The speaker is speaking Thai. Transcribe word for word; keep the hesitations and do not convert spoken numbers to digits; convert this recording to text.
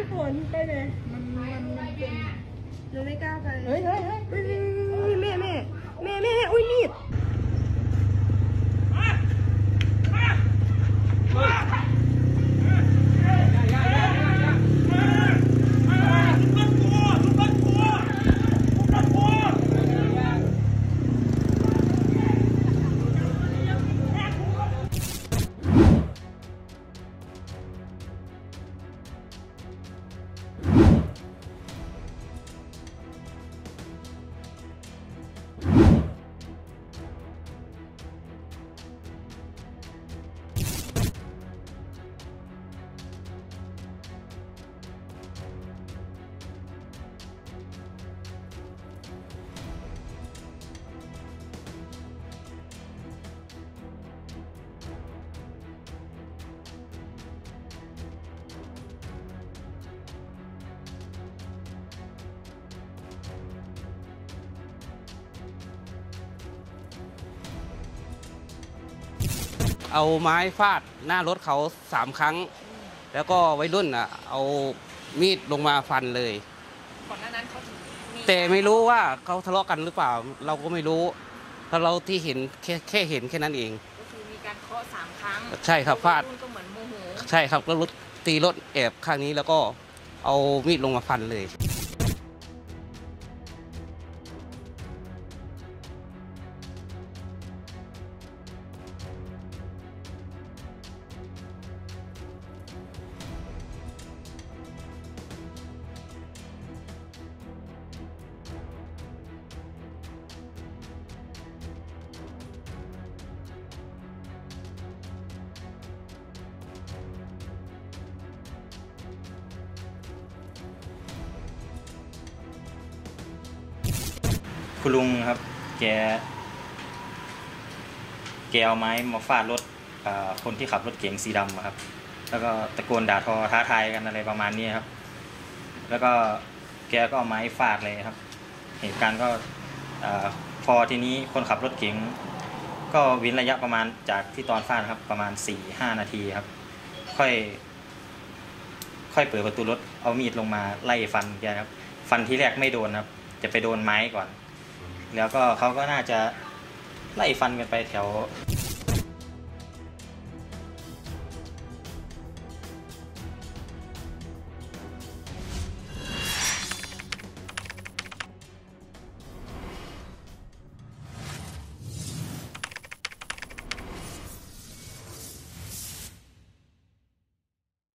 พี่ฝนไปเลยมันมันมันเป็นเราไม่กล้าไปเฮ้ยเฮ้ยเฮ้ยแม่แม่แม่แม่อุ้ยมีดเอาไม้ฟาดหน้ารถเขาสามครั้งแล้วก็วัยรุ่นอ่ะเอามีดลงมาฟันเลยก่อนหน้านั้นเขาแต่ไม่รู้ว่าเขาทะเลาะกันหรือเปล่าเราก็ไม่รู้เพราะเราที่เห็นแค่แค่เห็นแค่นั้นเองก็คือมีการเคาะสามครั้งใช่ครับฟาดก็เหมือนโมโหใช่ครับแล้วรถตีรถแอบข้างนี้แล้วก็เอามีดลงมาฟันเลยคุณลุงครับแกแกเอาไม้มาฟาดรถคนที่ขับรถเก๋งสีดำครับแล้วก็ตะโกนด่าทอท้าทายกันอะไรประมาณนี้ครับแล้วก็แกก็เอาไม้ฟาดเลยครับเหตุการณ์ก็พอทีนี้คนขับรถเก๋งก็วินระยะประมาณจากที่ตอนฟาดครับประมาณ สี่ห้า นาทีครับค่อยค่อยเปิดประตูรถเอามีดลงมาไล่ฟันแกครับฟันที่แรกไม่โดนครับจะไปโดนไม้ก่อนแล้วก็เขาก็น่าจะไล่ฟันกันไปแถว